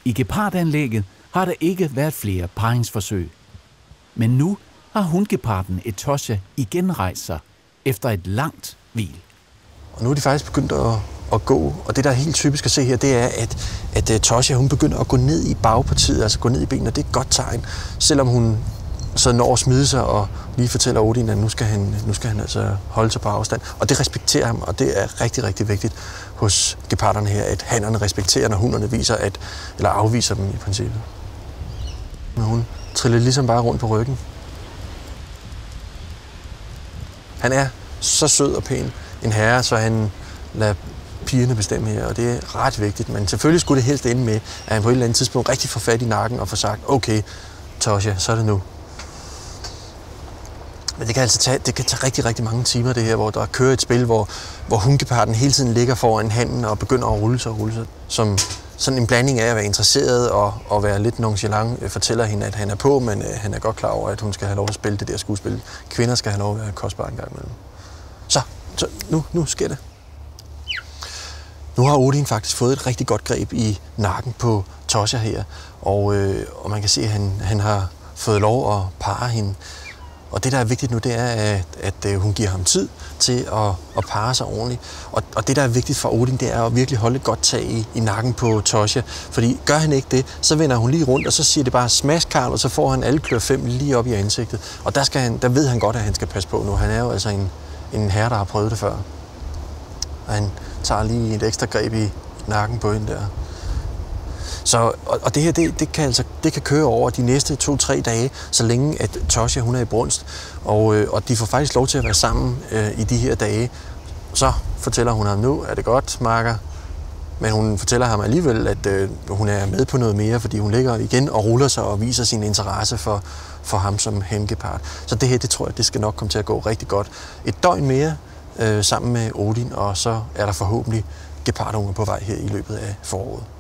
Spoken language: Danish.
I gepardanlægget har der ikke været flere paringsforsøg. Men nu har hungeparden Etosha igen rejst sig efter et langt hvil. Og nu er de faktisk begyndt at gå, og det der er helt typisk at se her, det er, at Etosha, hun begynder at gå ned i bagpartiet, altså gå ned i benene, og det er et godt tegn, selvom hun så når at smide sig og lige fortæller Odin, at nu skal han altså holde sig på afstand. Og det respekterer ham, og det er rigtig, rigtig vigtigt hos geparderne her, at hannerne respekterer, når hunderne viser eller afviser dem i princippet. Men hun triller ligesom bare rundt på ryggen. Han er så sød og pæn en herre, så han lader pigerne bestemme her, og det er ret vigtigt. Men selvfølgelig skulle det helst ende med, at han på et eller andet tidspunkt rigtig får fat i nakken og får sagt, okay, Tosha, så er det nu. Men det kan tage rigtig, rigtig mange timer, det her, hvor der kører et spil, hvor hungeparden hele tiden ligger foran handen og begynder at rulle sig, som sådan en blanding af at være interesseret og være lidt nonchalant, fortæller hende, at han er på, men han er godt klar over, at hun skal have lov at spille det der skuespil. Kvinder skal have lov at være kostbare en gang imellem. Så nu sker det. Nu har Odin faktisk fået et rigtig godt greb i nakken på Tosha her, og man kan se, at han har fået lov at parre hende. Og det, der er vigtigt nu, det er, at hun giver ham tid til at parre sig ordentligt. Og det, der er vigtigt for Odin, det er at virkelig holde et godt tag i nakken på Tosha. Fordi gør han ikke det, så vender hun lige rundt, og så siger det bare smash, Karl, og så får han alle klør 5 lige op i ansigtet. Og der ved han godt, at han skal passe på nu. Han er jo altså en herre, der har prøvet det før. Og han tager lige et ekstra greb i nakken på hende der. Så, og det her, det kan køre over de næste 2-3 dage, så længe at Tosha, hun er i brunst. Og de får faktisk lov til at være sammen i de her dage. Så fortæller hun ham, nu er det godt, makker. Men hun fortæller ham alligevel, at hun er med på noget mere, fordi hun ligger igen og ruller sig og viser sin interesse for ham som hengepart. Så det her, det tror jeg, det skal nok komme til at gå rigtig godt. Et døgn mere sammen med Odin, og så er der forhåbentlig gepardunger på vej her i løbet af foråret.